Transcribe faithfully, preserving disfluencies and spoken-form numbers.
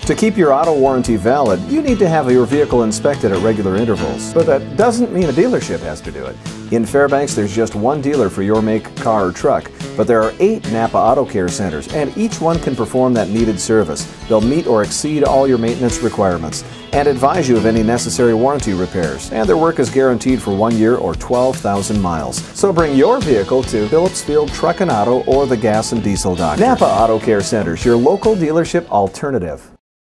To keep your auto warranty valid, you need to have your vehicle inspected at regular intervals. But that doesn't mean a dealership has to do it. In Fairbanks, there's just one dealer for your make, car, or truck, but there are eight Napa Auto Care Centers, and each one can perform that needed service. They'll meet or exceed all your maintenance requirements and advise you of any necessary warranty repairs, and their work is guaranteed for one year or twelve thousand miles. So bring your vehicle to Phillips Field Truck and Auto or the Gas and Diesel Doctor. Napa Auto Care Centers, your local dealership alternative.